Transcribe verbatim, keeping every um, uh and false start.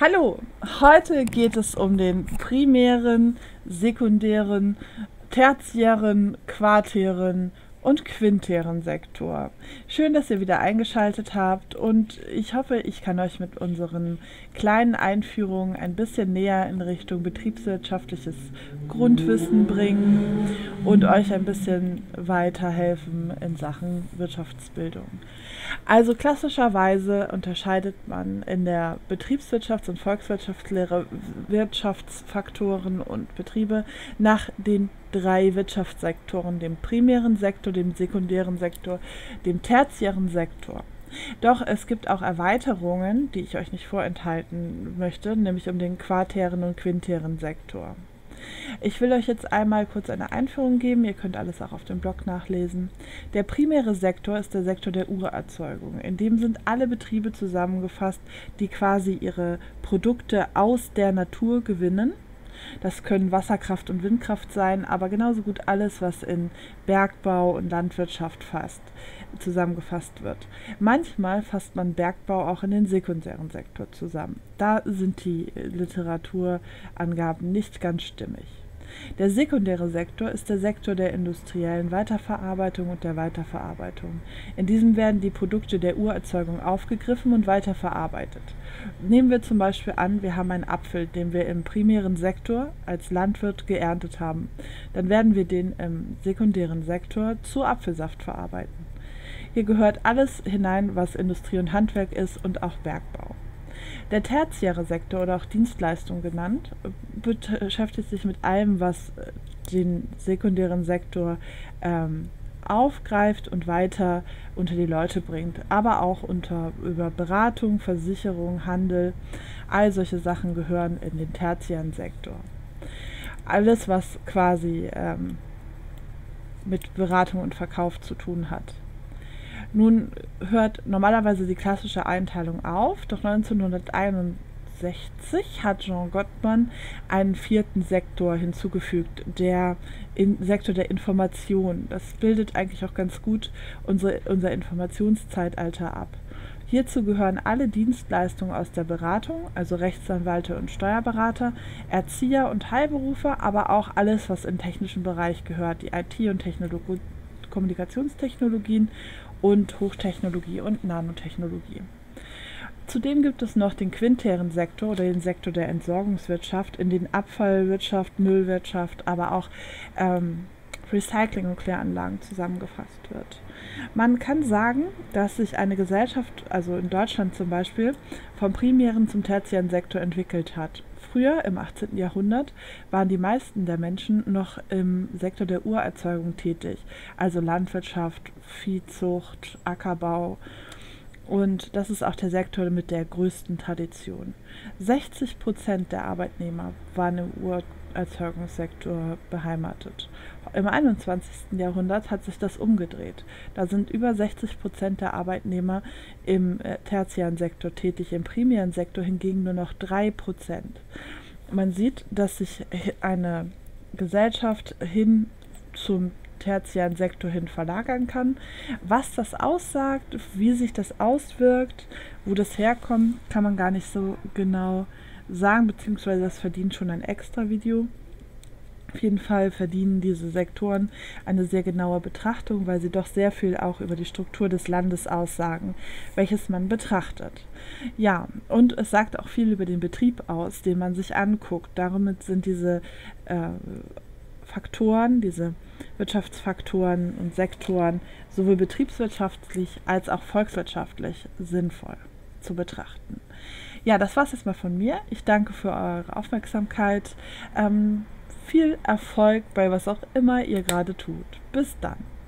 Hallo, heute geht es um den primären, sekundären, tertiären, quartären und quintären Sektor. Schön, dass ihr wieder eingeschaltet habt und ich hoffe, ich kann euch mit unseren kleinen Einführungen ein bisschen näher in Richtung betriebswirtschaftliches Grundwissen bringen und euch ein bisschen weiterhelfen in Sachen Wirtschaftsbildung. Also klassischerweise unterscheidet man in der Betriebswirtschafts- und Volkswirtschaftslehre Wirtschaftsfaktoren und Betriebe nach den drei Wirtschaftssektoren, dem primären Sektor, dem sekundären Sektor, dem tertiären Sektor. Doch es gibt auch Erweiterungen, die ich euch nicht vorenthalten möchte, nämlich um den quartären und quintären Sektor. Ich will euch jetzt einmal kurz eine Einführung geben, ihr könnt alles auch auf dem Blog nachlesen. Der primäre Sektor ist der Sektor der Urerzeugung. In dem sind alle Betriebe zusammengefasst, die quasi ihre Produkte aus der Natur gewinnen. Das können Wasserkraft und Windkraft sein, aber genauso gut alles, was in Bergbau und Landwirtschaft fasst, zusammengefasst wird. Manchmal fasst man Bergbau auch in den sekundären Sektor zusammen. Da sind die Literaturangaben nicht ganz stimmig. Der sekundäre Sektor ist der Sektor der industriellen Weiterverarbeitung und der Weiterverarbeitung. In diesem werden die Produkte der Urerzeugung aufgegriffen und weiterverarbeitet. Nehmen wir zum Beispiel an, wir haben einen Apfel, den wir im primären Sektor als Landwirt geerntet haben. Dann werden wir den im sekundären Sektor zu Apfelsaft verarbeiten. Hier gehört alles hinein, was Industrie und Handwerk ist und auch Bergbau. Der tertiäre Sektor oder auch Dienstleistung genannt, beschäftigt sich mit allem, was den sekundären Sektor ähm, aufgreift und weiter unter die Leute bringt, aber auch unter über Beratung, Versicherung, Handel, all solche Sachen gehören in den tertiären Sektor. Alles, was quasi ähm, mit Beratung und Verkauf zu tun hat. Nun hört normalerweise die klassische Einteilung auf, doch neunzehnhunderteinundsechzig hat Jean Gottman einen vierten Sektor hinzugefügt, der in Sektor der Information. Das bildet eigentlich auch ganz gut unsere, unser Informationszeitalter ab. Hierzu gehören alle Dienstleistungen aus der Beratung, also Rechtsanwälte und Steuerberater, Erzieher und Heilberufe, aber auch alles, was im technischen Bereich gehört, die I T- und Technologie, Kommunikationstechnologien und Hochtechnologie und Nanotechnologie. Zudem gibt es noch den quintären Sektor oder den Sektor der Entsorgungswirtschaft, in den Abfallwirtschaft, Müllwirtschaft, aber auch ähm, Recycling- und Kläranlagen zusammengefasst wird. Man kann sagen, dass sich eine Gesellschaft, also in Deutschland zum Beispiel, vom primären zum tertiären Sektor entwickelt hat. Früher, im achtzehnten Jahrhundert, waren die meisten der Menschen noch im Sektor der Urerzeugung tätig, also Landwirtschaft, Viehzucht, Ackerbau. Und das ist auch der Sektor mit der größten Tradition. sechzig Prozent der Arbeitnehmer waren im Urerzeugungssektor beheimatet. Im einundzwanzigsten Jahrhundert hat sich das umgedreht. Da sind über sechzig Prozent der Arbeitnehmer im äh, tertiären Sektor tätig, im primären Sektor hingegen nur noch drei Prozent. Man sieht, dass sich eine Gesellschaft hin zum tertiären Sektor hin verlagern kann. Was das aussagt, wie sich das auswirkt, wo das herkommt, kann man gar nicht so genau sagen, beziehungsweise das verdient schon ein extra Video. Auf jeden Fall verdienen diese Sektoren eine sehr genaue Betrachtung, weil sie doch sehr viel auch über die Struktur des Landes aussagen, welches man betrachtet. Ja, und es sagt auch viel über den Betrieb aus, den man sich anguckt. Damit sind diese äh, Faktoren, diese Wirtschaftsfaktoren und Sektoren sowohl betriebswirtschaftlich als auch volkswirtschaftlich sinnvoll zu betrachten. Ja, das war's jetzt mal von mir. Ich danke für eure Aufmerksamkeit. Ähm, viel Erfolg bei was auch immer ihr gerade tut. Bis dann.